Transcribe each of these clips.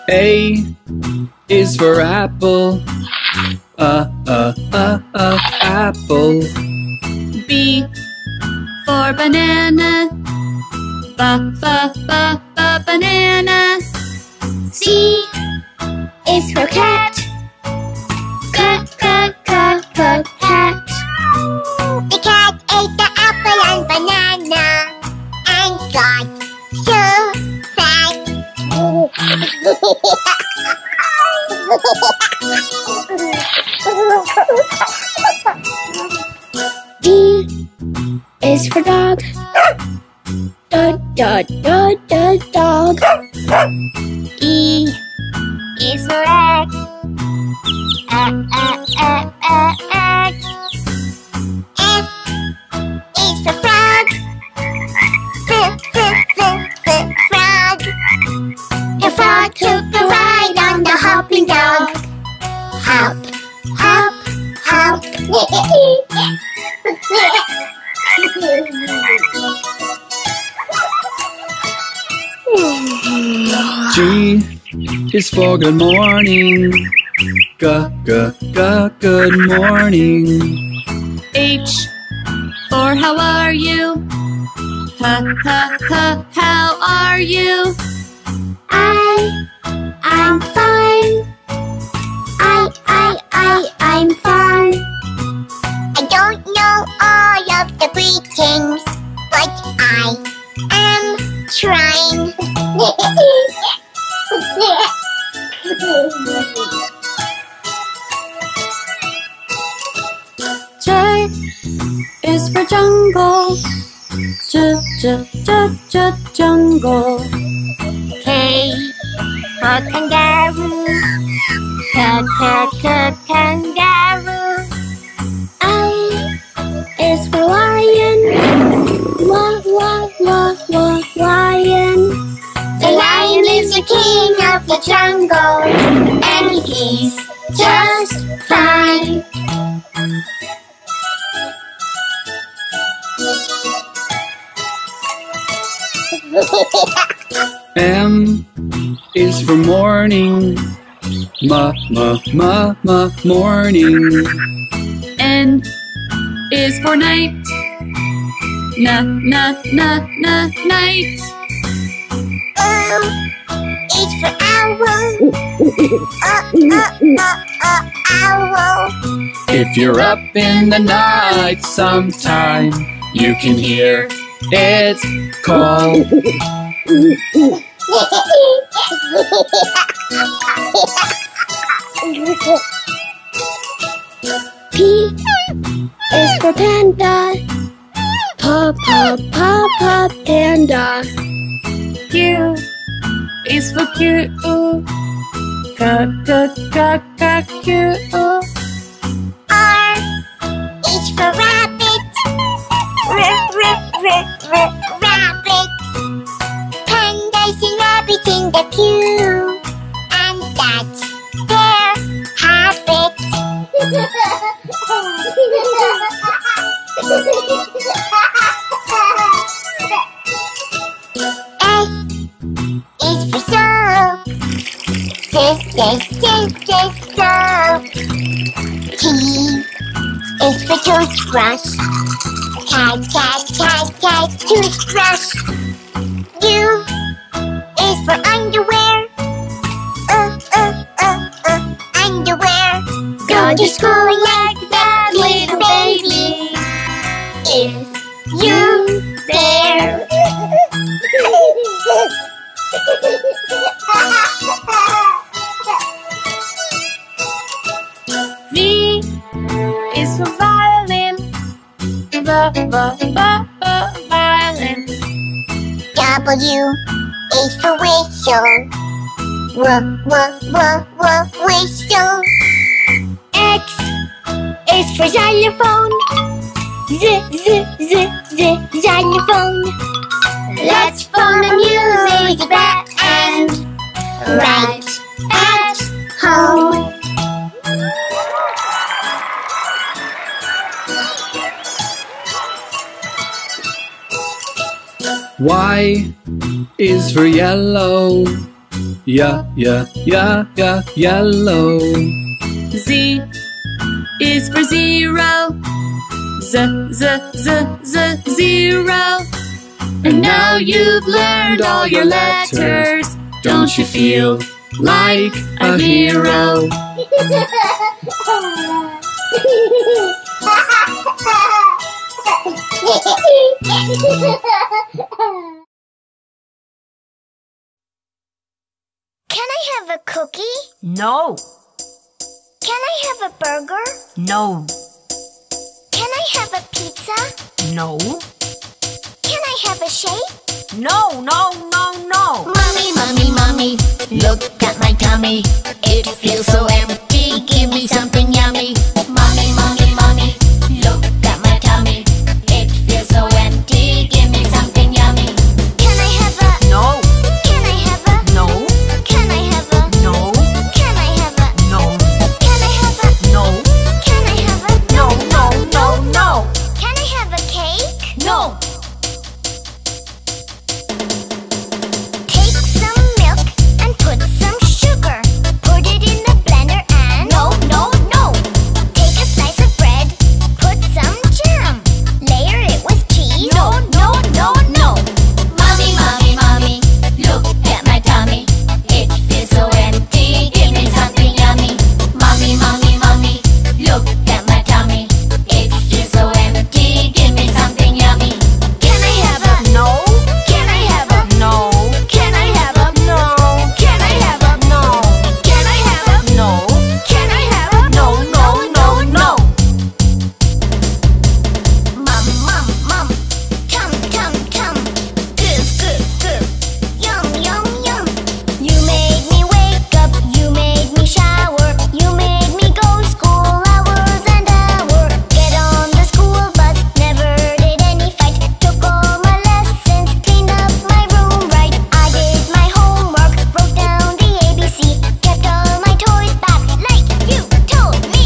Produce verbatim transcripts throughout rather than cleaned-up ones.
A is for apple. Uh, uh, uh, uh, apple. B for banana. Ba, ba, ba, ba, banana. C is for cat. Cat, cat, cat, cat, cat. The cat ate the apple and banana and got so fat. D is for dog. Dog, dog, dog, dog, dog. E is for egg. Egg, egg, egg, egg, egg. F is for frog. F, f, f, f, frog. The frog took a ride on the hopping dog. Hop, hop, hop. G is for good morning. G, g, g, good morning. H for how are you? Ha, ha, ha, how are you? I, I'm fine. I, I, I, I'm fine. I don't know all of the greetings, but I am trying. J is for jungle. J, j, j, j, jungle. K for kangaroo. K, k, k, kangaroo. L is for lion. Wa, wa, wa, wa, lion. The lion is the king of the jungle, and he's just fine. M is for morning. Ma, ma, ma, ma, morning. N is for night. Na, na, na, na, night. O is for owl. Uh, uh, uh, uh, owl. If you're up in the night sometime, you can hear it call. P is for panda. Pa, pa, pa, pa, panda. Q is for Q. Ka, ka, ka, ka, Q. R is for rabbit. R, r, r, r, rabbit. Pandas and rabbits in the queue, and that's their habit. S is for soap. S, S, S, S, soap. T is for toothbrush. Cat, cat, cat, cat, toothbrush. U is for underwear. Uh, uh, uh, uh, underwear. Go to school like that, little baby. If you dare. V is for violin. Va, va, va, va, violin. W is for whistle. W, w, w, w, whistle. X is for xylophone. Z, z, z, z, xylophone. Let's phone the music back and right at home. Y is for yellow. yeah, yeah, yeah, yeah, yellow. Z is for zero. Z, z, z, z, zero. And now you've learned all your letters. Don't you feel like a hero? Can I have a cookie? No. Can I have a burger? No. Can I have a pizza? No. Can I have a shake? No, no, no, no. Mommy, mommy, mommy, look at my tummy. It feels so empty. Give me something yummy. Mommy, mommy, mommy, look at my tummy. It feels so empty. Give me something yummy. Can I have a No. Can I have a No. Can I have a No. Can I have a No. Can I have a No. Can I have a No, no, no, no. Can I have a cake? No. Take some milk and put some sugar. Put it in the blender and No, no, no. take a slice of bread. Put some jam. Layer it with cheese. No, no, no, no. Mommy, mommy, mommy, look at my tummy. It feels so empty. Give me something yummy. Mommy, mommy, mommy, look at my tummy. It feels so empty. Give me something yummy. Can I have a No. Can I have a No. Can I have a No. Can I have a No. Can I have a No. Can I have a No, no, no, no. Mum, mum, mum. Tum, tum, tum. Goof, goof, goof. Yum, yum, yum. You made me wake up. You made me shower. You made me go school hours and hours. Get on the school bus. Never did any fight. Took all my lessons. Cleaned up my room right. I did my homework. Wrote down the A B C. Kept all my toys back like you told me.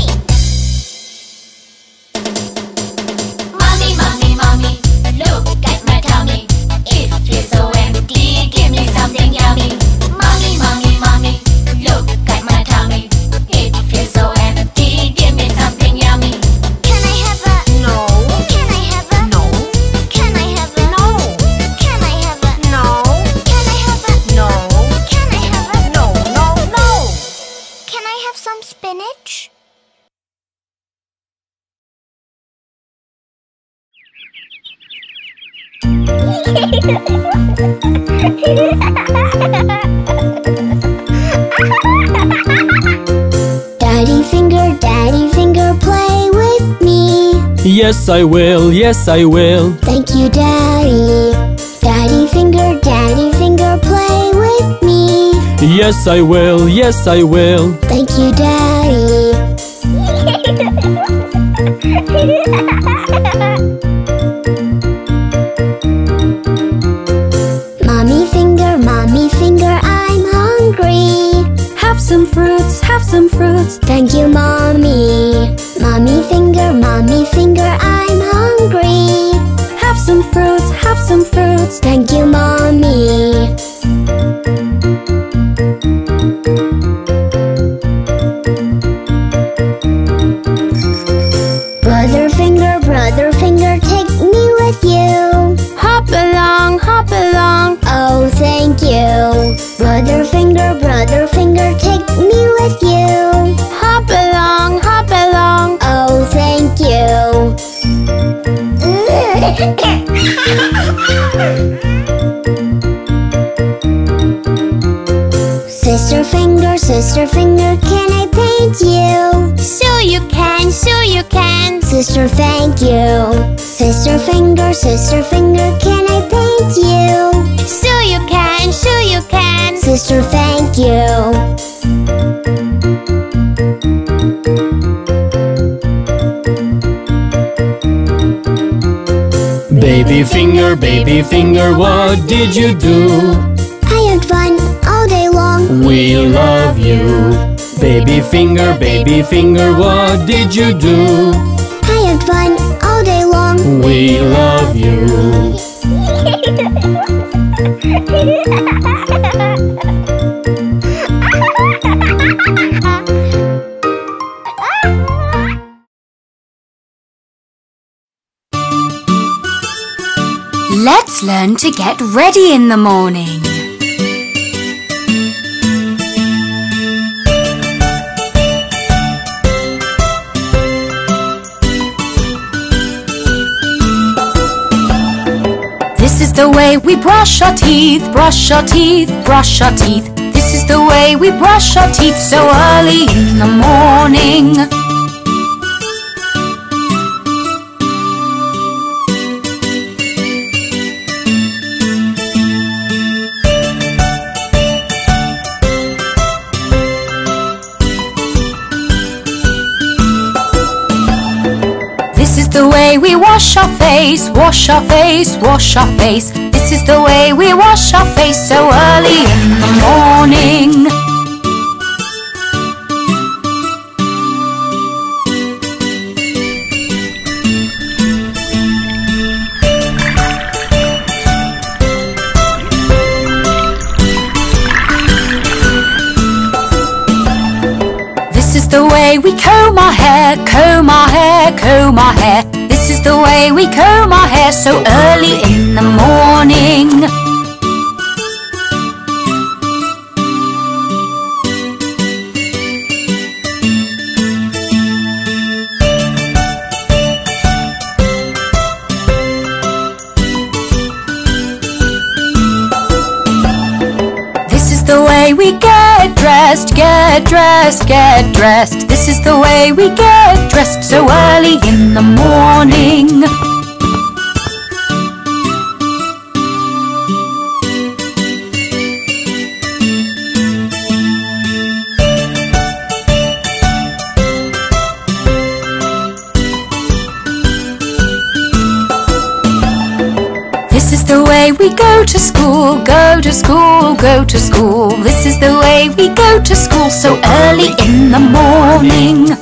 Mommy, mommy, mommy, look at my tummy. It feels so empty. Give me something yummy. Mommy, mommy, mommy, look at my tummy. It feels so empty. Give me something yummy. Can I have a No. Can I have a No. Can I have a No. Can I have a No. Can I have a No. Can I have a No, no, no. Can I have some spinach? Daddy finger, daddy finger, play with me. Yes, I will, yes, I will. Thank you, daddy. Daddy finger, daddy finger, play with me. Yes, I will, yes, I will. Thank you, daddy. Mommy finger, mommy finger, I'm hungry. Have some fruits, have some fruits. Thank you, mommy. Mommy finger, mommy finger, I'm hungry. Have some fruits, have some fruits. Thank you, mommy. Brother finger, brother finger, take me with you. Hop along, hop along. Oh, thank you. Brother finger, brother finger, take me with you. Hop along, hop along. Oh, thank you. Sister finger, sister finger, can I paint you? Sure you can, sure you can. Sister, thank you. Sister finger, sister finger, can I paint you? Sure you can, sure you can. Sister, thank you. Baby finger, baby finger, what did you do? I had fun all day long. We love you. Baby finger, baby finger, what did you do? I had fun all day long. We love you. Let's learn to get ready in the morning. This is the way we brush our teeth, brush our teeth, brush our teeth. This is the way we brush our teeth so early in the morning. This is the way we wash our face, wash our face, wash our face. This is the way we wash our face so early in the morning. This is the way we comb our hair, comb our hair, comb our hair. This is the way we comb our hair so early in the morning. This is the way we get dressed, get dressed, get dressed. This is the way we get dressed so early in the morning. This is the way we go to school, go to school, go to school. This is the way we go to school so early in the morning.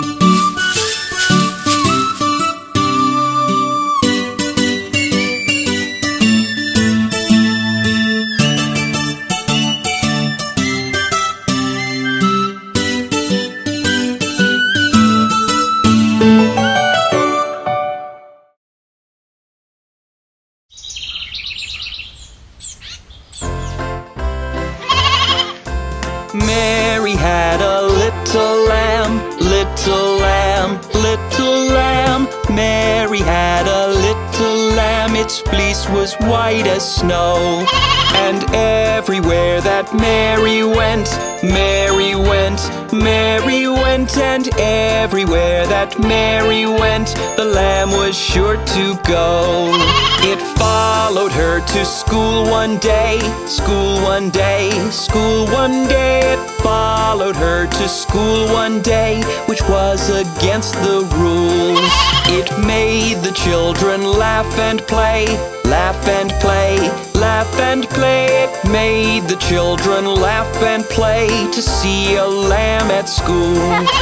Mary had a little lamb, little lamb, little lamb. Mary had a little lamb, its fleece was white as snow. And everywhere that Mary went, Mary went, Mary went. And everywhere that Mary went, the lamb was sure to go. It followed her to school one day, school one day, school one day. It followed her to school one day, which was against the rules. It made the children laugh and play, laugh and play, laugh and play. It made the children laugh and play to see a lamb at school.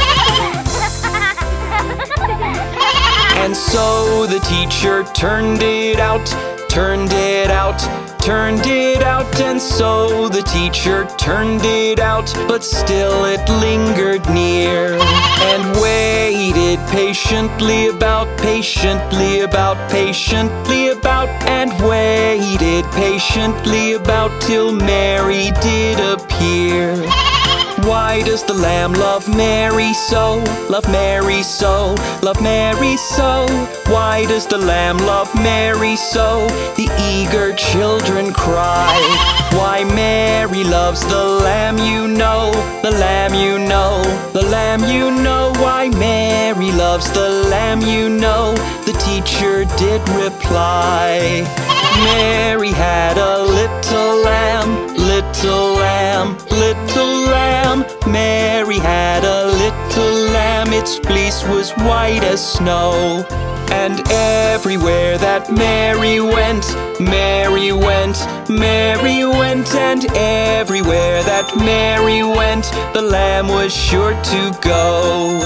And so the teacher turned it out, turned it out, turned it out. And so the teacher turned it out, but still it lingered near. And waited patiently about, patiently about, patiently about. And waited patiently about till Mary did appear. Why does the lamb love Mary so? Love Mary so, love Mary so. Why does the lamb love Mary so? The eager children cry. Why Mary loves the lamb you know, the lamb you know, the lamb you know. Why Mary loves the lamb you know, the teacher did reply. Mary had a little lamb, little lamb, little lamb. Mary had a little lamb, its fleece was white as snow. And everywhere that Mary went, Mary went, Mary went. And everywhere that Mary went, the lamb was sure to go.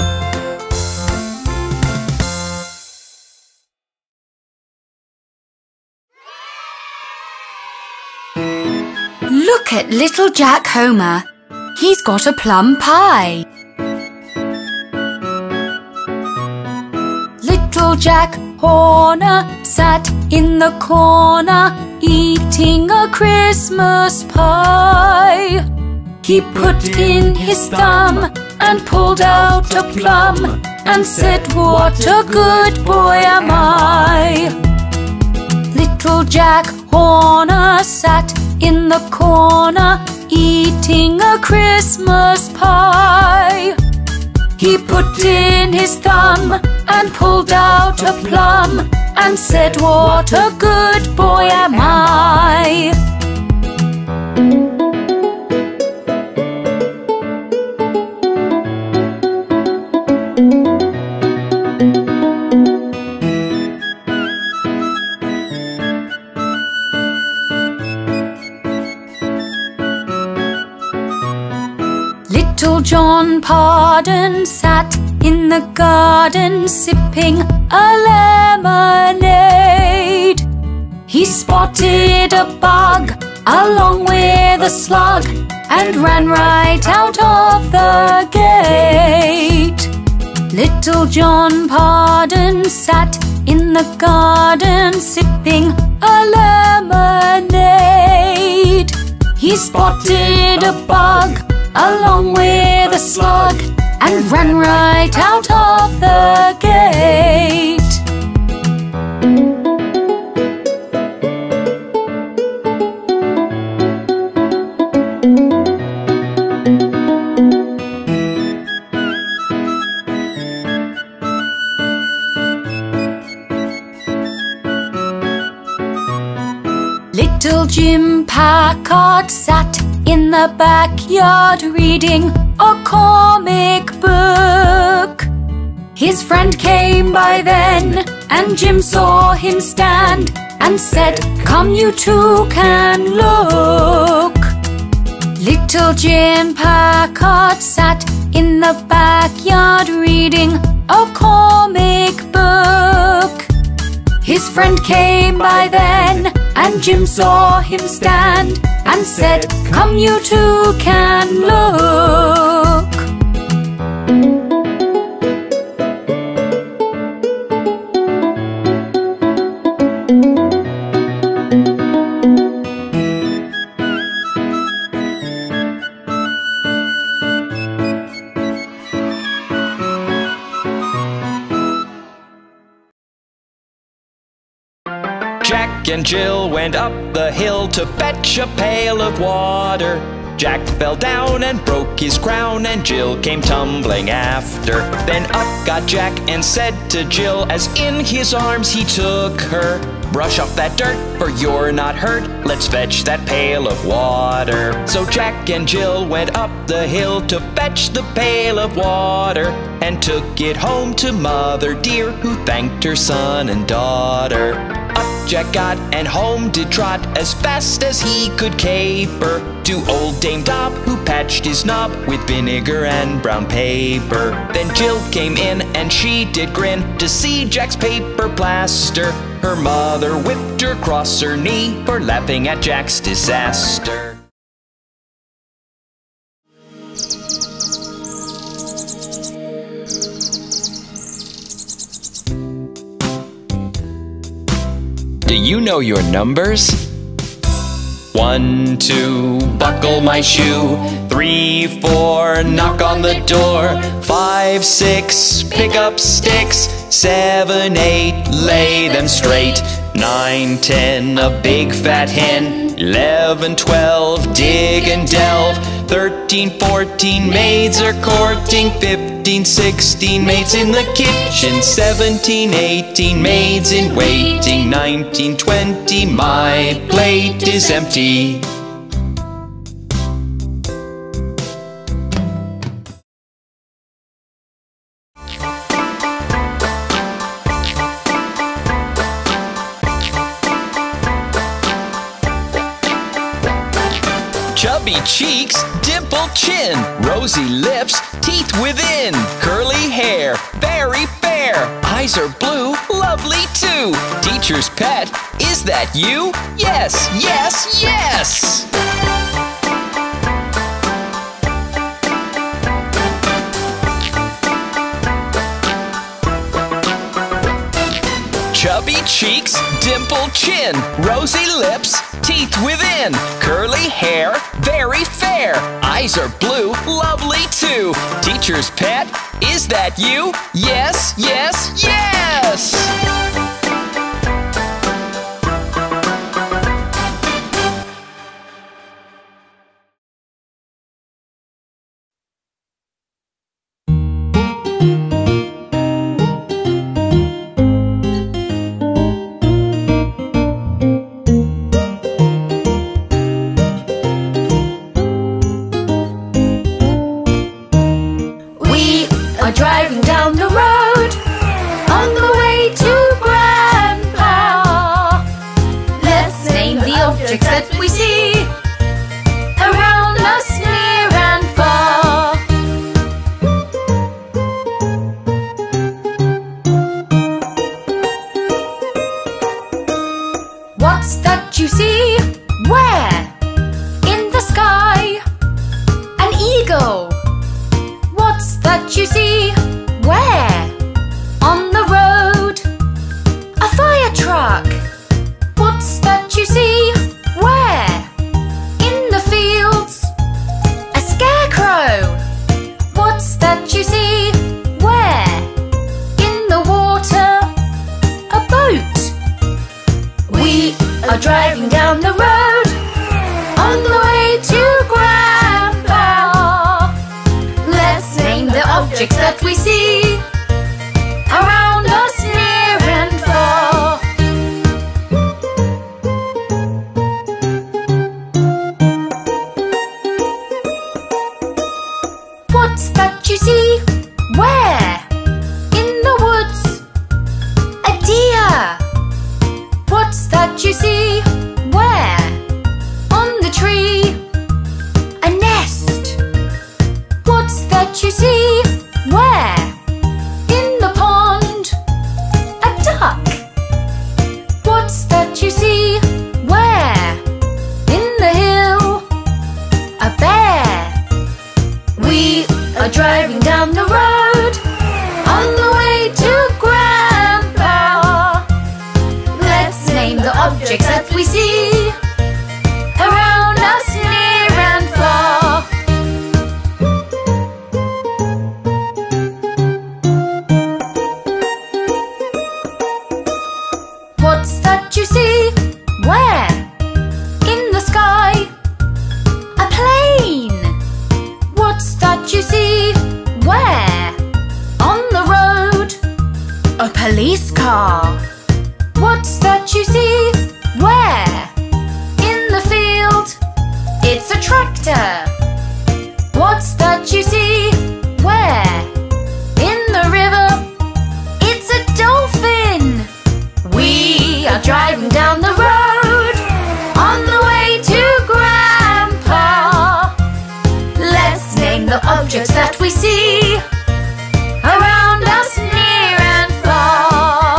Look at little Jack Homer. He's got a plum pie. Little Little Jack Horner sat in the corner, eating a Christmas pie. He put in his thumb and pulled out a plum, and said, "What a good boy am I." Little Jack Horner sat in the corner, eating a Christmas pie. He put in his thumb and pulled out a plum, and said, "What a good boy am I." Little John Pardon sat in the garden, sipping a lemonade. He spotted a bug along with a slug, and ran right out of the gate. Little John Pardon sat in the garden, sipping a lemonade. He spotted a bug along with a slug, and ran right out of the gate. Little Jim Packard sat in the backyard, reading a comic book. His friend came by then, and Jim saw him stand, and said, "Come, you two can look." Little Jim Packard sat in the backyard, reading a comic book. His friend came by then, and Jim saw him stand, and said, "Come, you two can look." Jack and Jill went up the hill to fetch a pail of water. Jack fell down and broke his crown, and Jill came tumbling after. Then up got Jack and said to Jill, as in his arms he took her, "Brush off that dirt, for you're not hurt. Let's fetch that pail of water." So Jack and Jill went up the hill to fetch the pail of water, and took it home to Mother dear, who thanked her son and daughter. Up Jack got and home did trot, as fast as he could caper, to old Dame Dob, who patched his knob with vinegar and brown paper. Then Jill came in, and she did grin to see Jack's paper plaster. Her mother whipped her across her knee for laughing at Jack's disaster. Do you know your numbers? One, two, buckle my shoe. Three, four, knock on the door. Five, six, pick up sticks. Seven, eight, lay them straight. Nine, ten, a big fat hen. Eleven, twelve, dig and delve. Thirteen, fourteen, maids are courting. Fifteen, sixteen, maids in the kitchen. Seventeen, eighteen, maids in waiting. Nineteen, twenty, my plate is empty. Chubby cheeks, dimpled chin, rosy lips, teeth within, curly hair, very fair, eyes are blue, lovely too. Teacher's pet, is that you? Yes, yes, yes! Chubby cheeks, dimpled chin, rosy lips, teeth within, curly hair, very fair. Eyes are blue, lovely too. Teacher's pet, is that you? Yes, yes, yes! Driving down the road on the way to Grandpa. Let's name the objects that we see around us near and far. What's that you see? Where? In the sky. An eagle. What's that you see? Where? On the road. A fire truck. What's that you see? Where? In the fields. A scarecrow. What's that you see? Where? In the water. A boat. We are driving down the road on the way to Grandpa. Let's name the objects that we see around us near and far. What's that you see? Where? In the woods. A deer. What's that you see? Where? On the tree. A nest. What's that you see? Where? In the pond. A duck. What's that you see? Where? In the hill. A bear. We are driving down the road on the way to Grandpa. Let's name the objects that we see around us near and far. What's that you see? Where? In the sky. A plane. What's that you see? Where? On the road. A police car. What's that you see? Where? In the field. It's a tractor. What's that you see? Where? In the river. It's a dolphin. We are driving down the road on the way to Grandpa. Let's name the objects that we see around us near and far.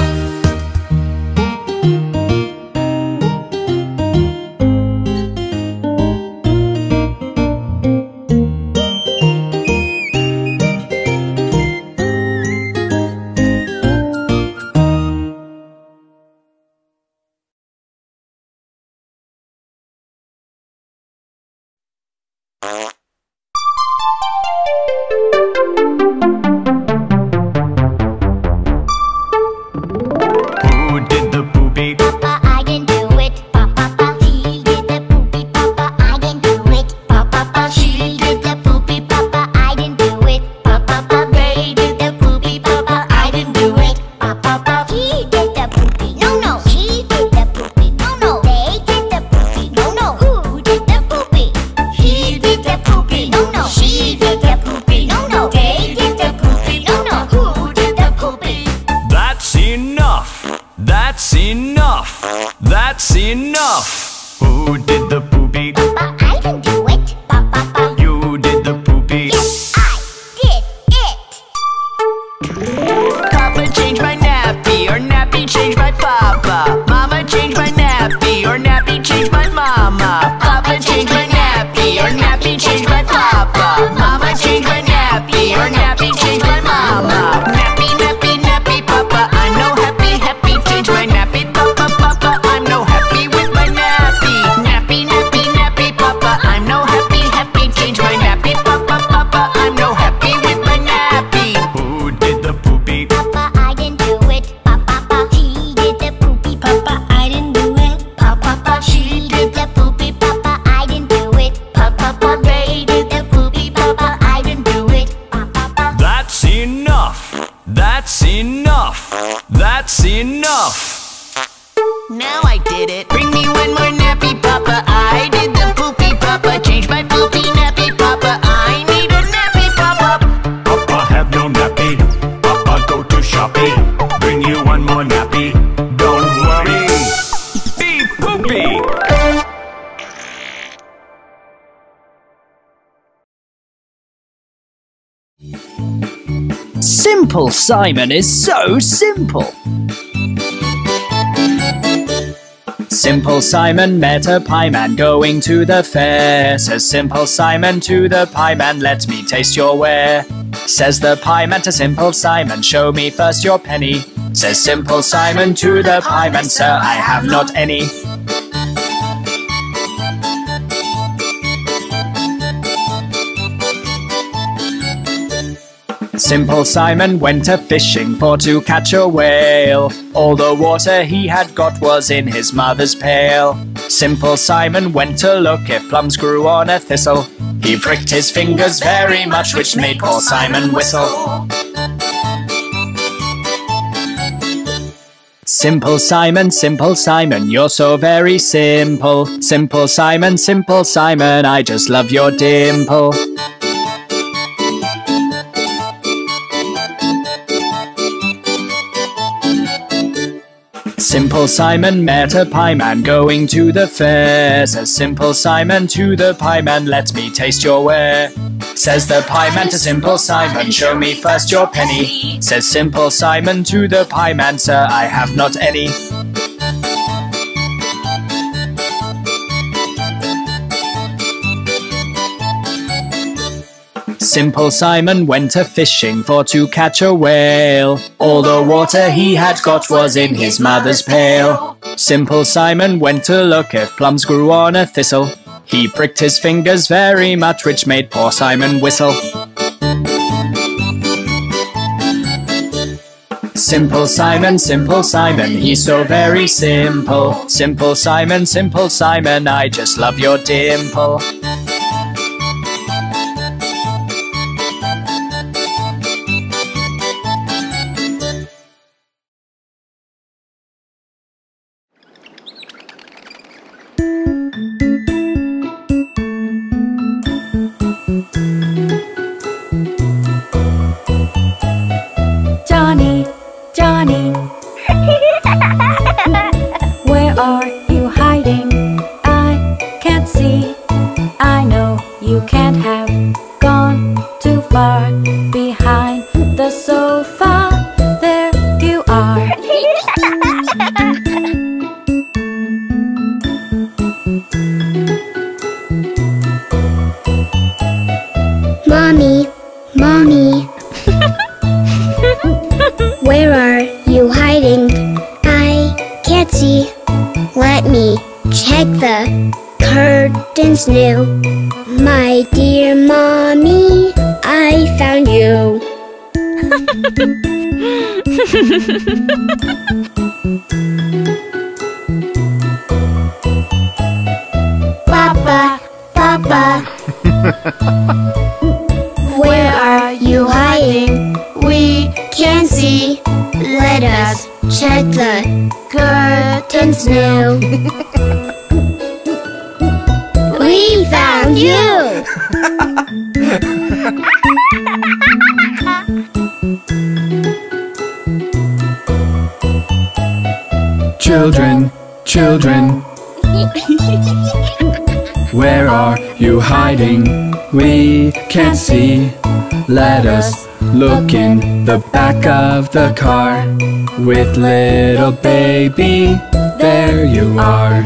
That's enough! Who did the poopy? Papa, I didn't do it. Papa, you did the poopy. Yes, I did it. Papa changed my nappy, or nappy changed my papa. Mama changed my nappy, or nappy changed my mama. Papa changed my nappy, or nappy changed my papa. Mama changed my nappy, or nappy changed my mama. Nappy, nappy, nappy, papa. I know happy, happy changed my Enough! Now I did it. Bring me one more nappy, Papa. I did the poopy, Papa. Change my poopy nappy, Papa. I need a nappy, Papa. Papa have no nappy. Papa go to shopping. Bring you one more nappy. Don't worry. Be poopy! Simple Simon is so simple. Simple Simon met a pie man going to the fair. Says Simple Simon to the pie man, let me taste your ware. Says the pie man to Simple Simon, show me first your penny. Says Simple Simon to the pie man, sir, I have not any. Simple Simon went a-fishing for to catch a whale. All the water he had got was in his mother's pail. Simple Simon went to look if plums grew on a thistle. He pricked his fingers very much, which made poor Simon whistle. Simple Simon, Simple Simon, you're so very simple. Simple Simon, Simple Simon, I just love your dimple. Simple Simon met a pie man going to the fair. Says Simple Simon to the pie man, let me taste your ware. Says the pie man to Simple Simon, show me first your penny. Says Simple Simon to the pie man, sir, I have not any. Simple Simon went a-fishing for to catch a whale. All the water he had got was in his mother's pail. Simple Simon went to look if plums grew on a thistle. He pricked his fingers very much, which made poor Simon whistle. Simple Simon, Simple Simon, he's so very simple. Simple Simon, Simple Simon, I just love your dimple. Johnny, Johnny, where are you hiding? I can't see. I know you can't have gone too far. Behind the sofa, there you are. Mommy, Mommy, where are you hiding? I can't see. Let me check the curtains new. My dear Mommy, I found you. Papa, Papa, where are you hiding? We can't see. Let us check the curtains new. We found you! Children, children, where are you hiding? We can't see. Let us look in the back of the car. With little baby, there you are.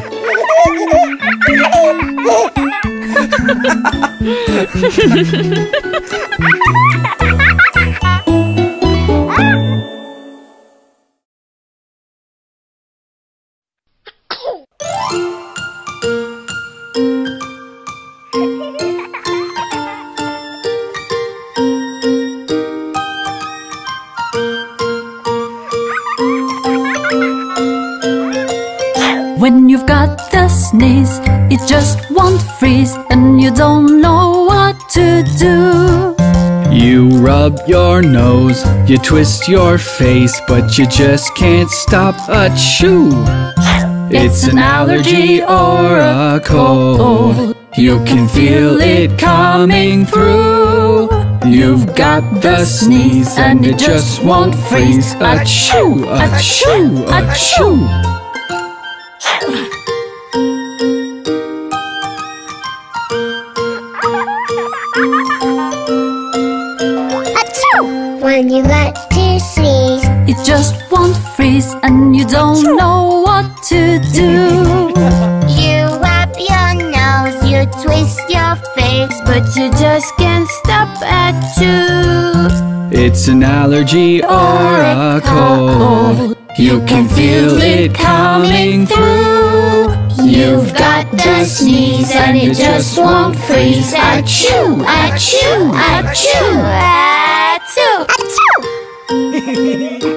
When you've got the sneeze, it just won't freeze, and you don't know what to do. You rub your nose, you twist your face, but you just can't stop achoo. It's an allergy or a cold. You can feel it coming through. You've got the sneeze and it just won't freeze. Achoo, achoo, achoo. Achoo! When you got to sneeze, It just won't freeze and you don't know what to do. you rub your nose, you twist your face, but you just can't stop achoo. It's an allergy or a cold. You can feel it coming through. You've got the sneeze and it just won't freeze. Achoo, achoo, achoo, achoo, achoo.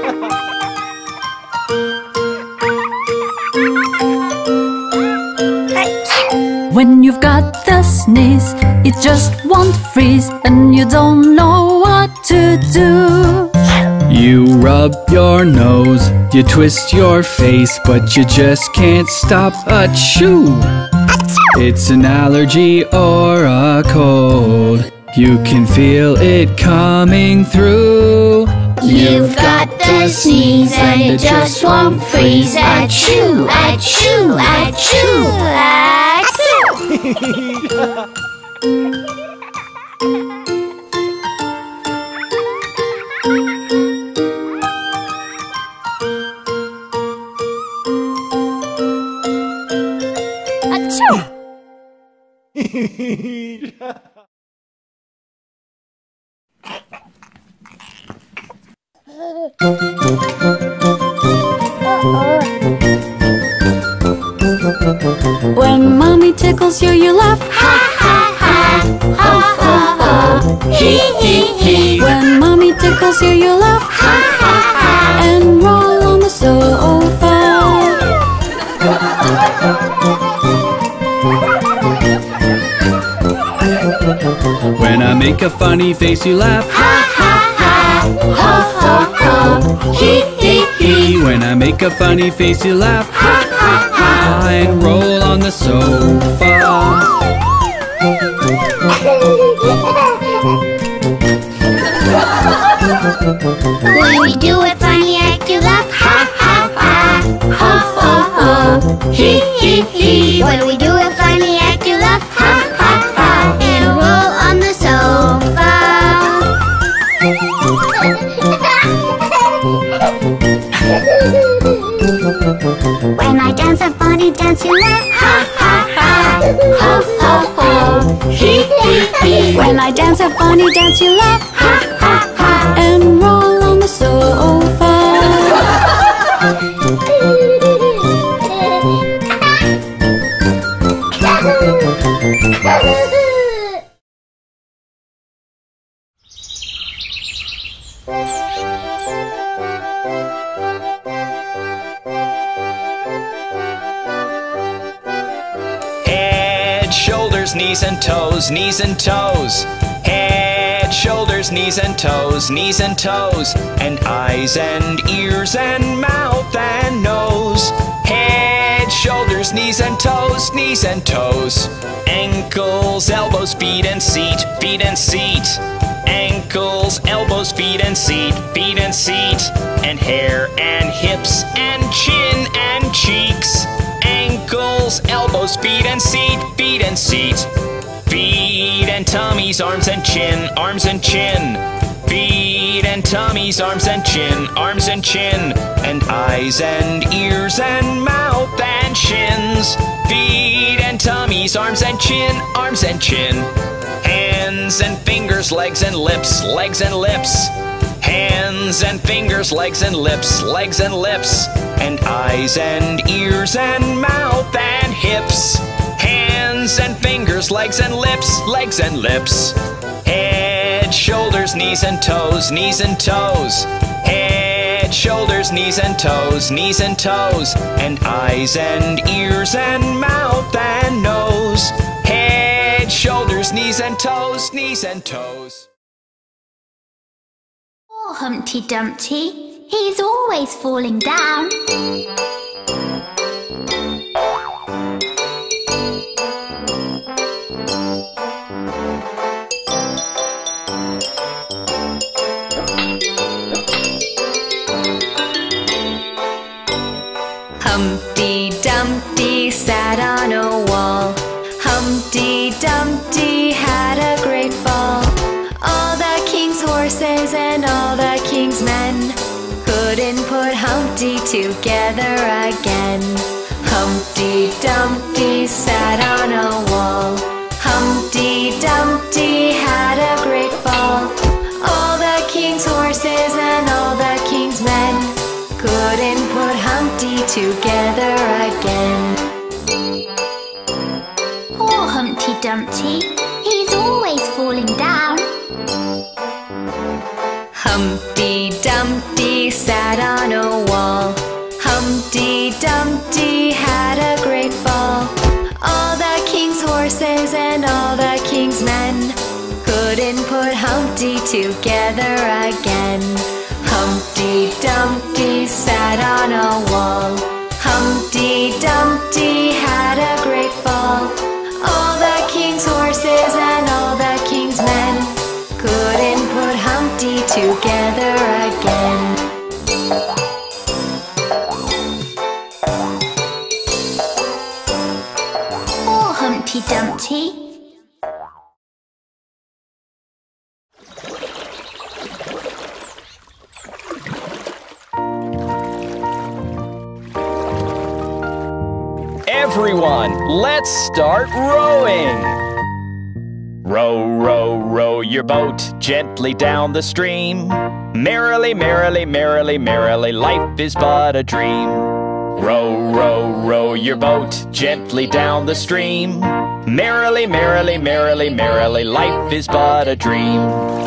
When you've got the sneeze, it just won't freeze and you don't know what to do. You rub your nose, you twist your face, but you just can't stop achoo. It's an allergy or a cold. You can feel it coming through. You've got the sneeze and it just won't freeze. Achoo, achoo, achoo, achoo. When mommy tickles you, you laugh. Ha ha ha, ho ho ho, hee hee hee. When mommy tickles you, you laugh. Ha ha ha, And roll on the sofa. When I make a funny face, you laugh. ha ha ha, ho ho ho, hee hee hee. When I make a funny face, you laugh. Ha ha ha. And roll on the sofa. When we do a funny act, you laugh. Ha ha ha, ho ho ho, hee hee hee. When we do a funny act, you laugh. Ha ha ha, and roll on the sofa. When I dance a funny dance, you laugh. Ha ha ha, ho ho ho, hee hee hee. When I dance a funny dance, you laugh. Ha ha ha. And roll on the sofa. Head, shoulders, knees and toes, knees and toes. Head, shoulders, knees and toes, knees and toes. And eyes and ears and mouth and nose. Head, shoulders, knees and toes, knees and toes. Ankles, elbows, feet and seat, feet and seat. Ankles, elbows, feet and seat, feet and seat. And hair and hips and chin and cheeks. Ankles, elbows, feet and seat, feet and seat. Feet and tummies, arms and chin, arms and chin. Feet and tummies, arms and chin, arms and chin. And eyes and ears and mouth and shins. Feet and tummies, arms and chin, arms and chin. Hands and fingers, legs and lips, legs and lips. Hands and fingers, legs and lips, legs and lips. And eyes and ears and mouth and hips. Hands and fingers, legs and lips, legs and lips. Head, shoulders, knees and toes, knees and toes. Head, shoulders, knees and toes, knees and toes. And eyes and ears and mouth and nose. Head, shoulders, knees and toes, knees and toes. Poor Humpty Dumpty, he's always falling down. Humpty Dumpty sat on a wall. Humpty Dumpty had a great fall. All the king's horses and all the king's men couldn't put Humpty together again. Humpty Dumpty sat on a wall. Humpty Dumpty had a great fall. All the king's horses and all the king's men couldn't put Humpty together again. Poor Humpty Dumpty, he's always falling down. Humpty Dumpty sat on a wall. Humpty Dumpty had a great fall. All the king's horses and all the king's men couldn't put Humpty together again. Humpty Dumpty sat on a wall. Humpty Dumpty had a great fall. All the king's horses and all the king's men couldn't put Humpty together again. Poor Humpty Dumpty. Everyone, let's start rowing! Row, row, row your boat gently down the stream. Merrily, merrily, merrily, merrily, life is but a dream. Row, row, row your boat gently down the stream. Merrily, merrily, merrily, merrily, life is but a dream.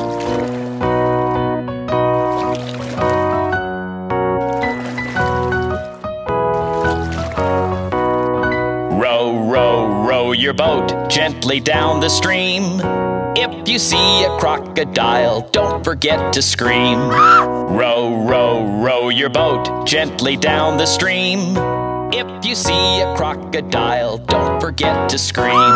Row your boat gently down the stream. If you see a crocodile, don't forget to scream. Row, row, row your boat gently down the stream. If you see a crocodile, don't forget to scream.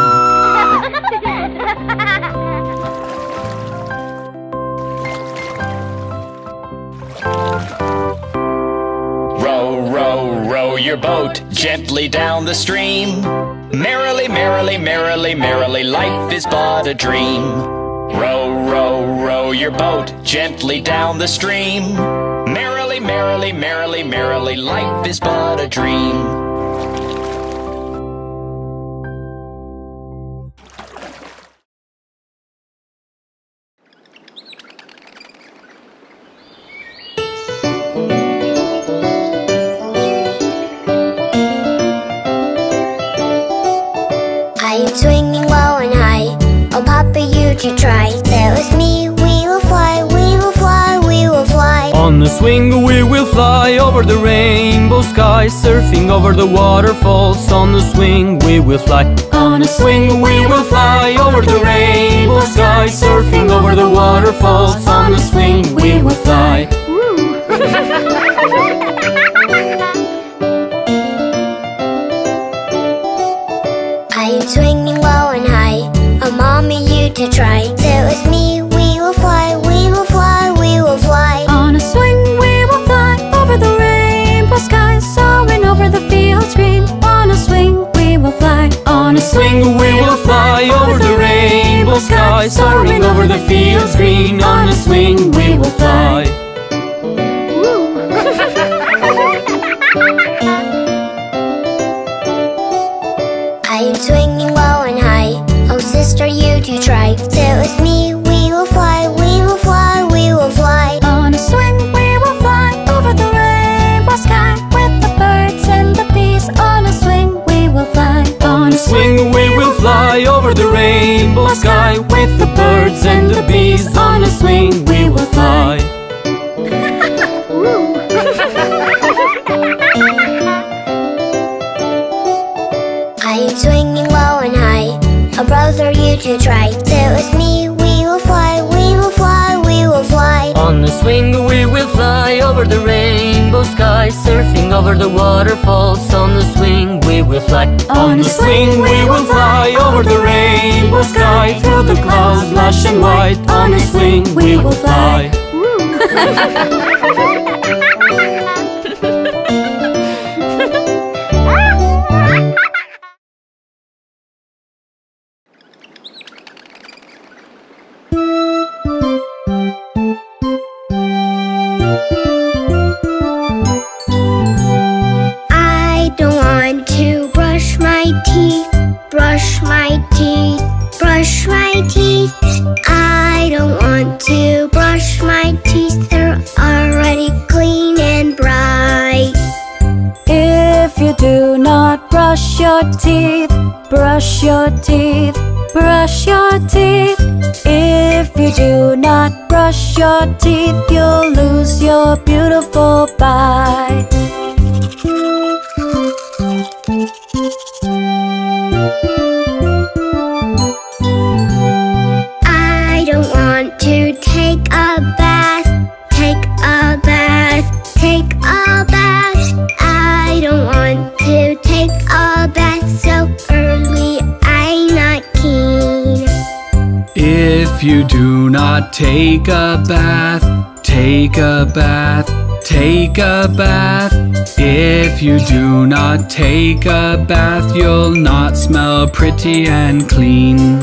Row, row, row your boat gently down the stream. Merrily, merrily, merrily, merrily, life is but a dream. Row, row, row your boat gently down the stream. Merrily, merrily, merrily, merrily, life is but a dream. Swinging low and high, oh Papa, you to try. There with me, we will fly, we will fly, we will fly. On a swing we will fly over the rainbow sky, surfing over the waterfalls. On a swing we will fly. On a swing we will fly over the rainbow sky, surfing over the waterfalls. On a swing we will fly. I'm swinging low and high, oh Mommy, you to try. Sit with me, we will fly, we will fly, we will fly. On a swing we will fly over the rainbow sky, soaring over the fields green. On a swing we will fly. On a Swing we will fly over the rainbow sky, soaring over the fields green. On a swing we will fly. I'm swinging low and high, oh sister, you to try. Sit with me, we will fly, we will fly, we will fly. On a swing we will fly over the rainbow sky, with the birds and the bees. On a swing we will fly. On a Swing we will fly over the rainbow sky, with the birds and the bees. On a swing we will fly. I'm swinging low and high, oh brother, you to try. Sit with me, we will fly, we will fly, we will fly. On a swing we will fly over the rainbow sky, surfing over the waterfalls. On the swing we will fly. On the swing we will fly over the rainbow sky, through the clouds lush and white. On the swing we will fly. I don't want to brush my teeth, brush my teeth, brush my teeth. I don't want to brush my teeth, they're already clean and bright. If you do not brush your teeth, brush your teeth, brush your teeth. If you do not brush your teeth, you'll lose your beautiful bite. I don't want to take a bath, take a bath, take a bath. I don't want to take a bath so early, I'm not keen. If you do not take a bath, take a bath, take a bath. If you do not take a bath, you'll not smell pretty and clean.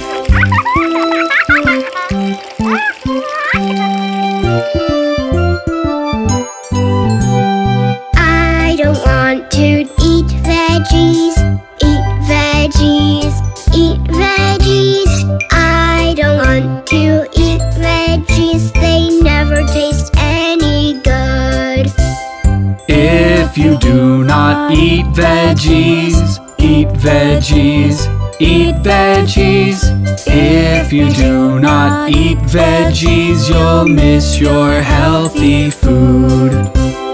I don't want to eat veggies, eat veggies, eat veggies. I don't want to eat veggies, they never taste any good. If you do not eat veggies, eat veggies, eat veggies. If you do not eat veggies, you'll miss your healthy food.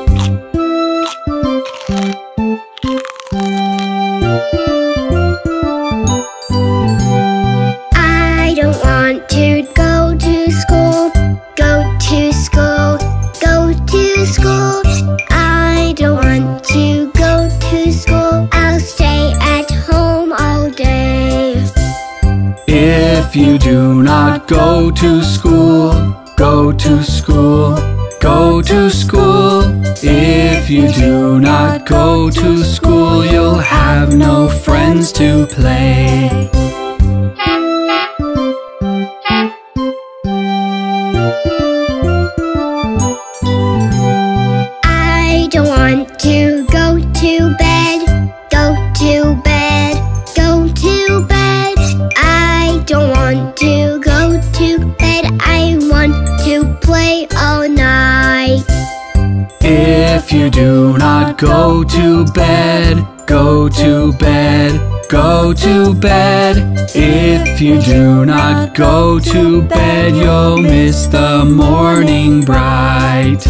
I don't want to go to school, go to school, go to school. I don't want to go to school, I'll stay at home all day. If you do not go to school, go to school, go to school. If you do not go to school, you'll have no friends to play. I don't want to go to bed, go to bed, go to bed. I don't want to go to bed, I want to play all night. If you do not go to bed, go to bed, go to bed. If you do not go to bed, you'll miss the morning bright.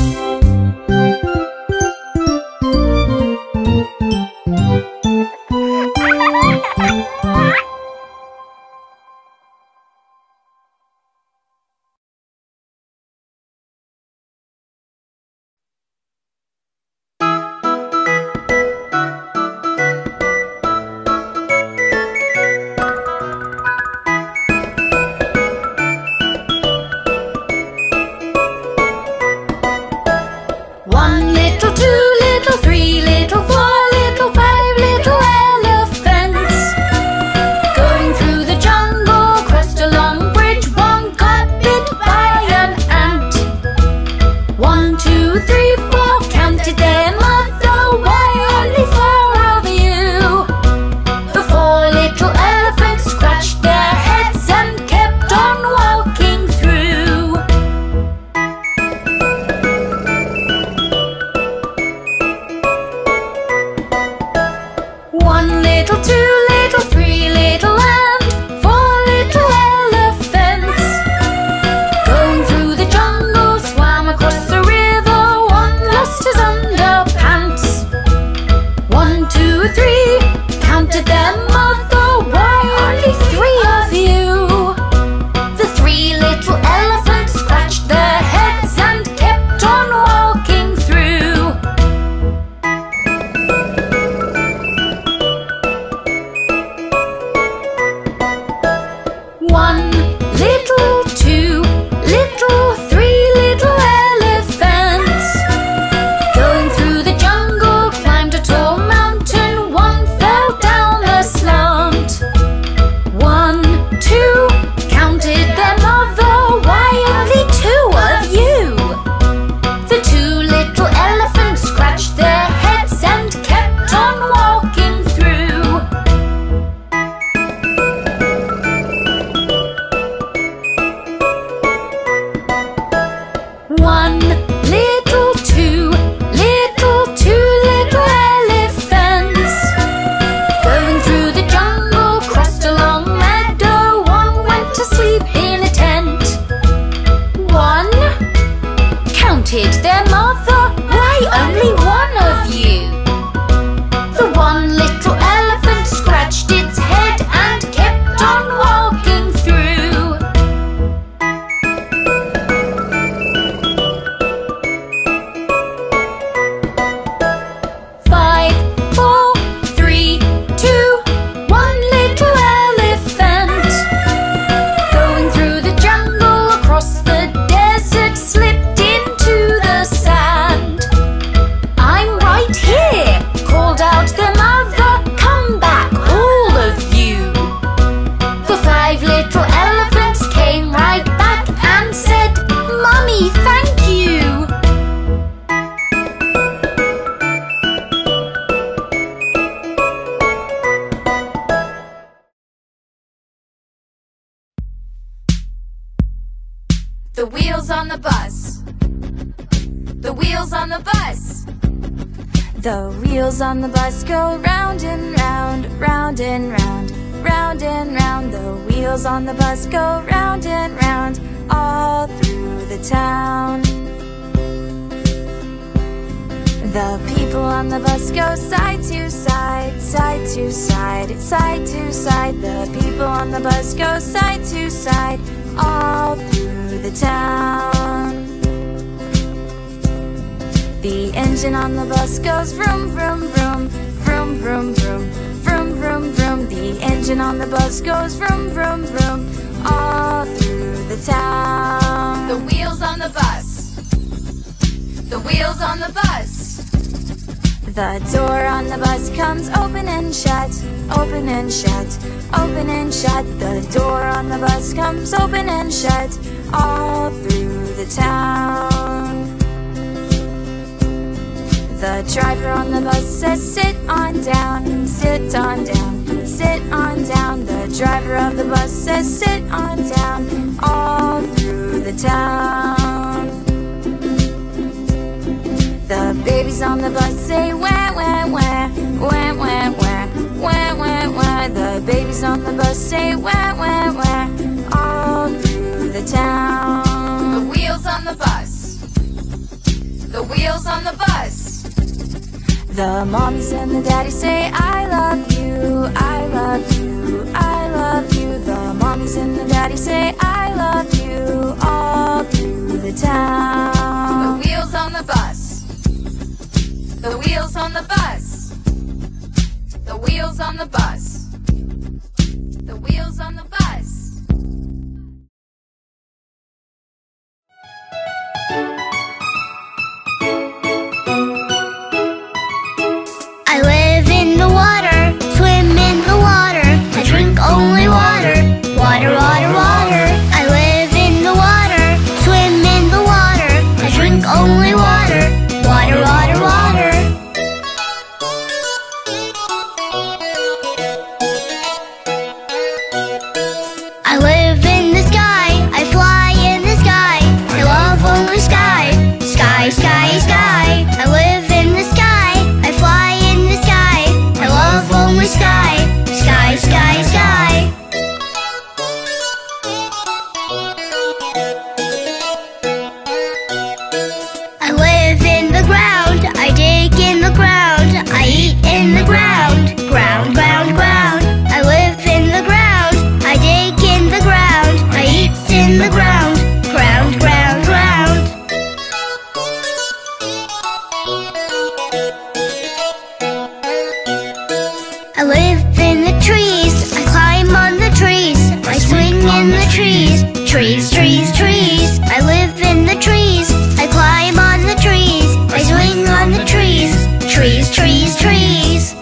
One little, two little, three little, four little, five little elephants. Going through the jungle, crossed a long bridge, one got bit by an ant. One, two, three, four, counted them up, though why only four of you? The four little elephants scratched their heads and kept on walking through. One little, two little, three little, and four little elephants. Going through the jungle, swam across the river, one lost his underpants. One, two, three, counted them, mother, why only three of you? The three little elephants scratched their heads and The wheels on the bus. The wheels on the bus. The wheels on the bus go round and round, round and round, round and round. The wheels on the bus go round and round, all through the town. The people on the bus go side to side, side to side, side to side. The people on the bus go side to side, all through the town. The engine on the bus goes vroom, vroom, vroom, vroom, vroom, vroom, vroom, vroom, vroom. The engine on the bus goes vroom, vroom, vroom, all through the town. The wheels on the bus. The wheels on the bus. The door on the bus comes open and shut, open and shut, open and shut. The door on the bus comes open and shut, all through the town. The driver on the bus says sit on down, sit on down, sit on down. The driver of the bus says sit on down, all through the town. The babies on the bus say wah, wah, wah, wah, wah, wah, wah, wah, wah. The babies on the bus say wah, wah, wah, all through the town. The wheels on the bus. The wheels on the bus. The mommies and the daddies say I love you, I love you, I love you. The mommies and the daddies say I love you, all through the town. The wheels on the bus. The wheels on the bus. The wheels on the bus. The wheels on the bus. I live in the water, swim in the water. I drink only water, water, water, water. I live in the water, swim in the water. I drink only water, water, water, water. I live in the sky, I fly in the sky. I love only sky, sky, sky, sky. I live in the sky, I fly in the sky. I love only sky, sky, sky, sky. I live in the ground, I dig in the ground. I eat in the ground, ground, ground, ground. I live in the ground, I dig in the ground. I eat in the ground, ground, ground, ground. I live in the trees, I climb on the trees. I swing in the trees, trees, trees, trees. I live in the trees, I climb on the trees. I swing on the trees, trees, trees, trees.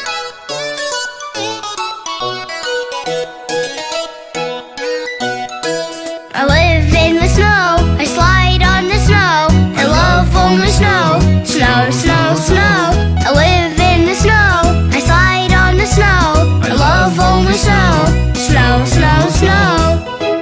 I live in the snow, I slide on the snow. I love only snow, snow, snow, snow. I live in the snow, I slide on the snow. I love only snow, snow, snow, snow.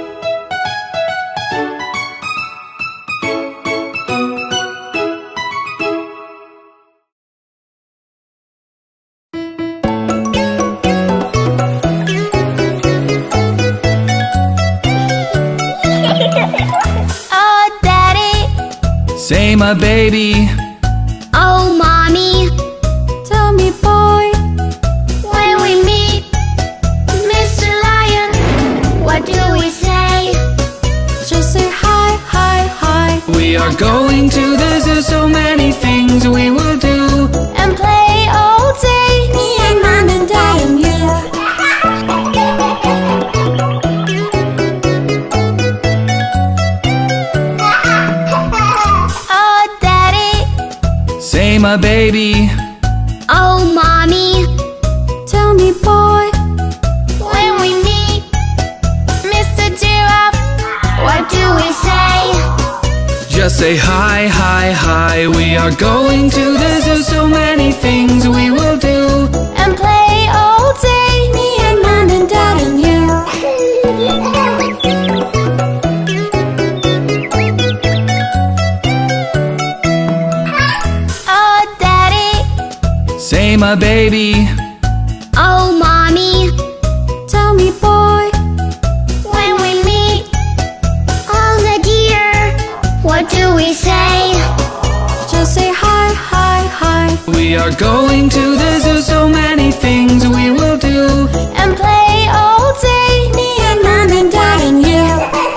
Oh, Daddy. Say my baby. Oh, Mommy. Tell me, boy, When we meet Mister Lion, what do we say? just say hi, hi, hi. We are going to the zoo, so many things we will do. And play all day, me and Mom and Dad and you. Oh, Daddy. Say my baby. Oh, Mommy. Tell me, boy, When we meet Mister Giraffe, what do we say? Just say hi, hi, hi. We are going to the zoo, so many things we will do. and play all day, me and Mom and Dad and you. my baby. Oh, mommy, Tell me, boy, when we meet all the deer, what do we say? just say hi, hi, hi. We are going to the zoo, so many things we will do. And play all day, me and mom and dad and you.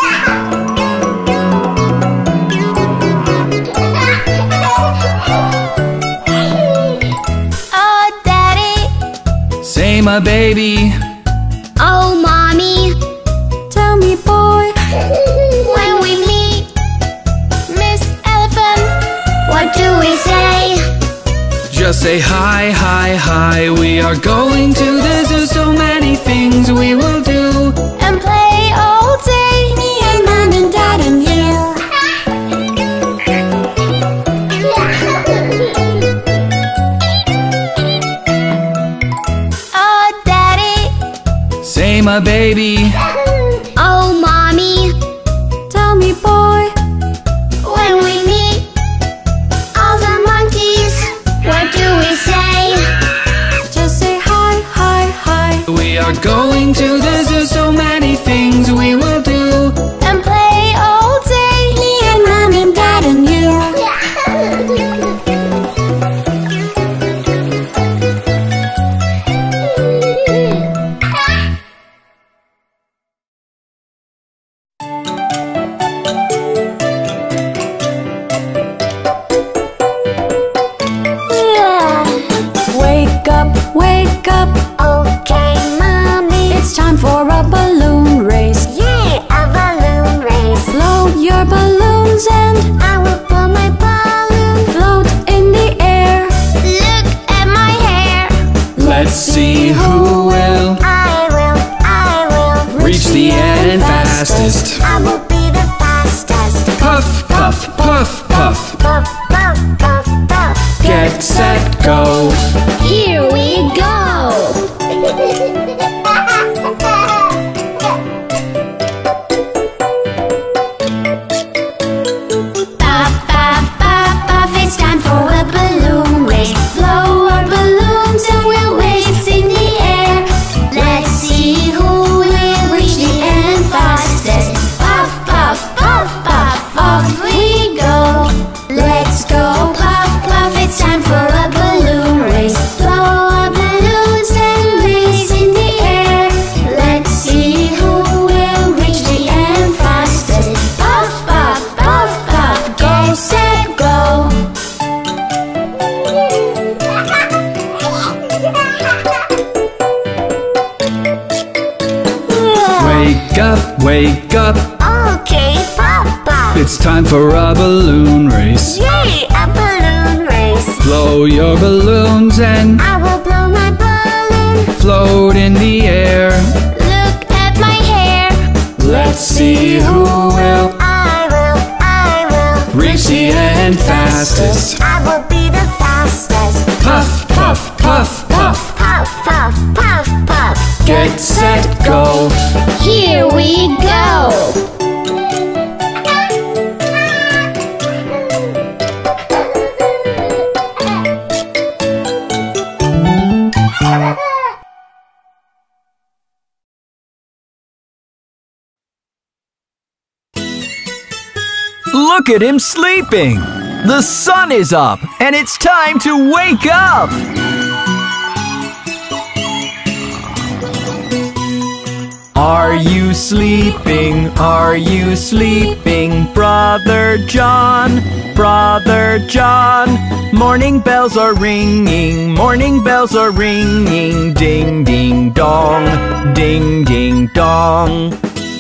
Oh, daddy, Say my baby. oh, mommy, Tell me, boy, when we meet Miss Elephant, what do we say? Just say hi, hi, hi. We are going to the zoo, so many things we will do. and play all day, me and mom and dad and you. Oh, daddy, Say my baby. oh, mommy, Tell me, boy, when we meet all the monkeys, what do we say? just say hi, hi, hi. We are going to the zoo, so many things we will do. And play all day, me and mom and dad and you. Wake up, wake up, Okay, mommy. it's time for a balloon race. Yay, a balloon race. Float your balloons and I will blow my balloon. float in the air. Look at my hair. Let's see who will I will, I will. reach the end fastest. I will be the fastest. Puff, puff, puff, puff. Puff, puff, puff, puff. Get set, go. Here we go. Puff, puff, puff, puff, it's time for a balloon race. Blow our balloons and we'll race in the air. Let's see who will reach the end fastest. Puff, puff, puff, puff, off we go. Let's go, puff, puff, it's time for a balloon race. Blow our balloons and race in the air. Let's see who will reach the end fastest. Puff, puff, puff, puff, go, set, go. Wake up, wake up. Okay, Papa. It's time for a balloon race. Yay, a balloon race. Blow your balloons and I will blow my balloon. float in the air. Look at my hair. Let's see who will I will, I will. reach the end fastest. I will be the fastest. Puff, puff, puff, puff. Puff, puff, puff, puff. Get set, go. Here we go. Look at him sleeping! The sun is up, and it's time to wake up! Are you sleeping? Are you sleeping? Brother John, Brother John. Morning bells are ringing, morning bells are ringing. Ding, ding, dong, ding, ding, dong.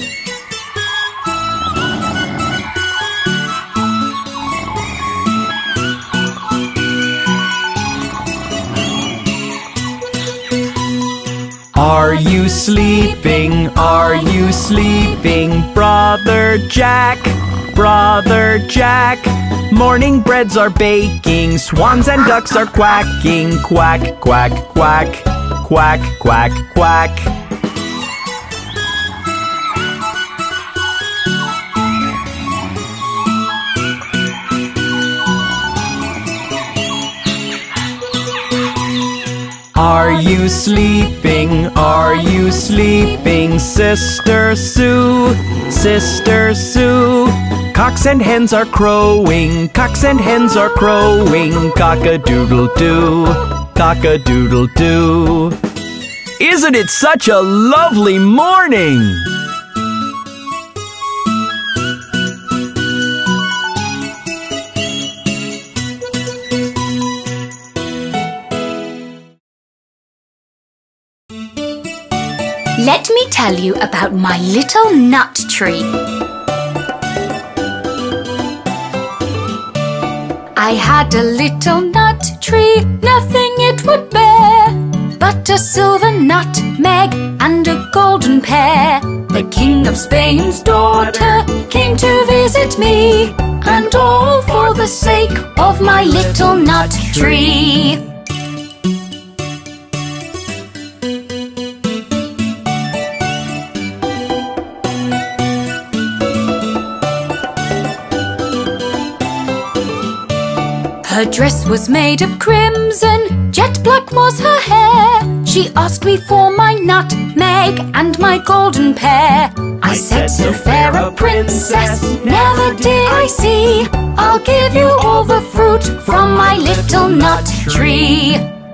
Are you sleeping? Are you sleeping? Brother Jack, Brother Jack. Morning breads are baking, swans and ducks are quacking. Quack, quack, quack, quack, quack, quack. Are you sleeping? Are you sleeping, Sister Sue? Sister Sue. Cocks and hens are crowing, cocks and hens are crowing, cock-a-doodle-doo, cock-a-doodle-doo. Isn't it such a lovely morning? Let me tell you about my little nut tree. I had a little nut tree, nothing it would bear but a silver nutmeg and a golden pear. The King of Spain's daughter came to visit me, and all for the sake of my little nut tree. Her dress was made of crimson, jet black was her hair. She asked me for my nutmeg and my golden pear. I said, so fair a princess never did I see. I'll give you all the fruit from my little nut tree.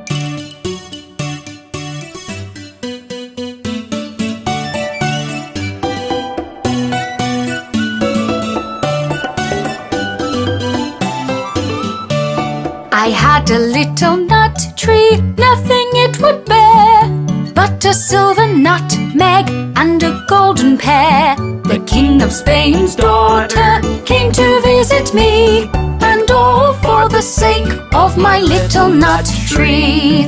I had a little nut tree, nothing it would bear but a silver nutmeg and a golden pear. The King of Spain's daughter came to visit me, and all for the sake of my little nut tree.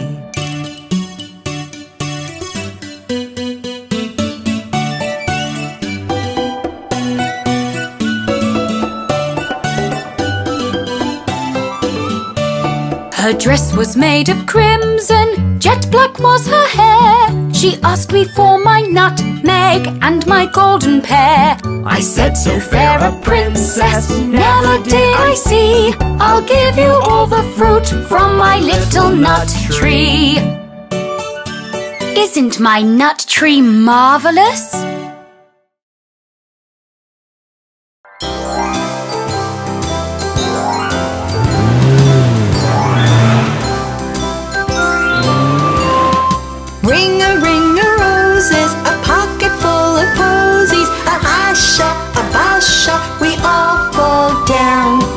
Her dress was made of crimson, jet black was her hair. She asked me for my nutmeg and my golden pear. I said, so fair a princess never did I see. I'll give you all the fruit from my little nut tree. Isn't my nut tree marvelous? We all fall down.